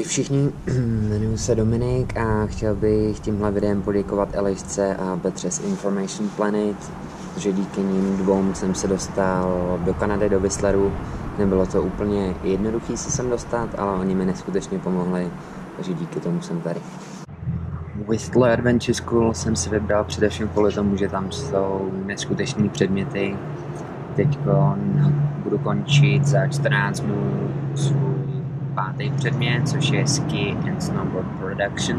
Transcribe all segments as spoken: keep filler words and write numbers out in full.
Ahoj všichni, jmenuji se Dominik a chtěl bych tímhle videem poděkovat Elišce a Petře z Information Planet, že díky nim dvou jsem se dostal do Kanady, do Whistleru. Nebylo to úplně jednoduché se sem dostat, ale oni mi neskutečně pomohli, takže díky tomu jsem tady. Whistler Adventure School jsem si vybral především kvůli tomu, že tam jsou neskutečné předměty. Teďko budu končit za čtrnáct dnů svůj pátý předmět, což je Ski and Snowboard Production.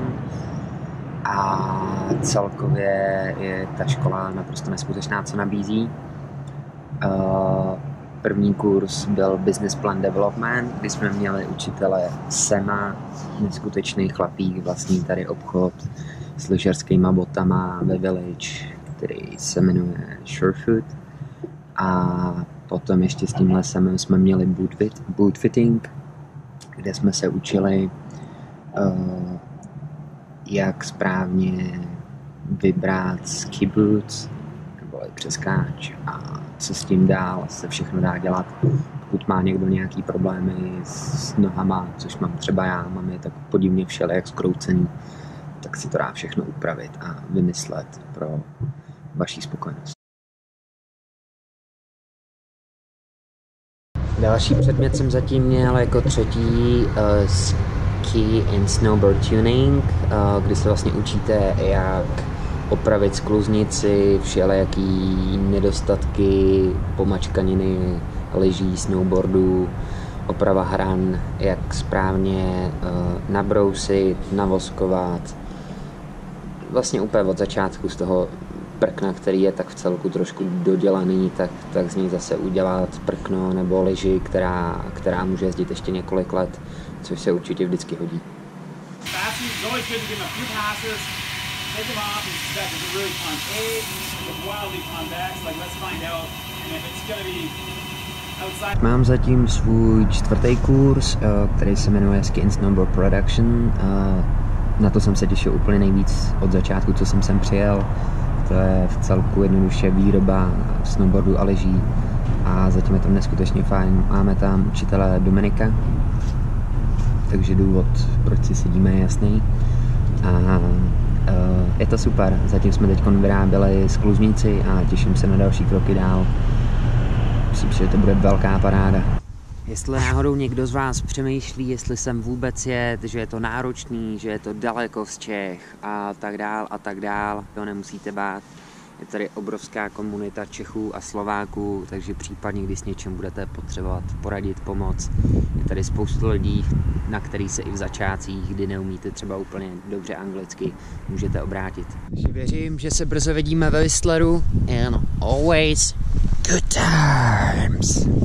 A celkově je ta škola naprosto neskutečná, co nabízí. První kurz byl Business Plan Development, kdy jsme měli učitele Sema, neskutečný chlapík, vlastní tady obchod s lyžařskýma botama ve Village, který se jmenuje Surefoot. A potom ještě s tímhle Semem jsme měli bootfit, bootfitting, kde jsme se učili, uh, jak správně vybrat ski boots, nebo přeskáč a co s tím dál se všechno dá dělat. Pokud má někdo nějaký problémy s nohama, což mám třeba já, mám je tak podivně všelijak zkroucený, tak si to dá všechno upravit a vymyslet pro vaši spokojenost. Další předmět jsem zatím měl jako třetí uh, Ski and Snowboard Tuning, uh, kdy se vlastně učíte, jak opravit skluznici, všelijaký nedostatky, pomačkaniny, lyží, snowboardů, oprava hran, jak správně uh, nabrousit, navoskovat. Vlastně úplně od začátku z toho prkna, který je tak v celku trošku dodělaný, tak, tak z něj zase udělat prkno nebo lyži, která, která může jezdit ještě několik let, což se určitě vždycky hodí. Mám zatím svůj čtvrtý kurz, který se jmenuje Ski and Snowboard Production. Na to jsem se těšil úplně nejvíc od začátku, co jsem sem přijel. To je v celku jednoduše výroba snowboardu a lyží a zatím je to neskutečně fajn. Máme tam učitele Dominika, takže důvod, proč si sedíme, je jasný. A uh, je to super, zatím jsme teď vyráběli skluznici a těším se na další kroky dál. Myslím si, že to bude velká paráda. Jestli náhodou někdo z vás přemýšlí, jestli sem vůbec jet, že je to náročný, že je to daleko z Čech a tak dál a tak dál, to nemusíte bát. Je tady obrovská komunita Čechů a Slováků, takže případně, když s něčem budete potřebovat poradit, pomoct, je tady spoustu lidí, na který se i v začátcích, kdy neumíte třeba úplně dobře anglicky, můžete obrátit. Takže věřím, že se brzo vidíme ve Whistleru and always good times.